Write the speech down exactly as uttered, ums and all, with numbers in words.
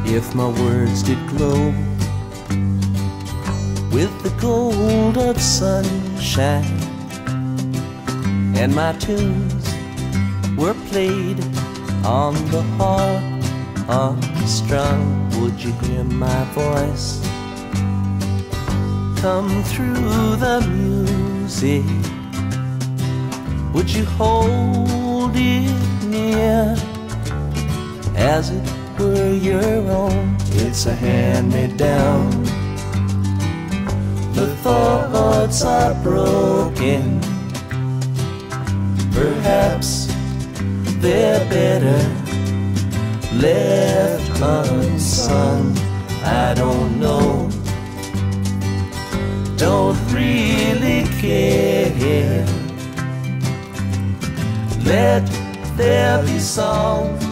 if my words did glow with the gold of sunshine, and my tunes were played on the harp unstrung, would you hear my voice come through the music? Would you hold it near as it were your own? It's a hand-me-down. The thoughts are broken, perhaps they're better left unsung. I don't know, don't really care. Let there be song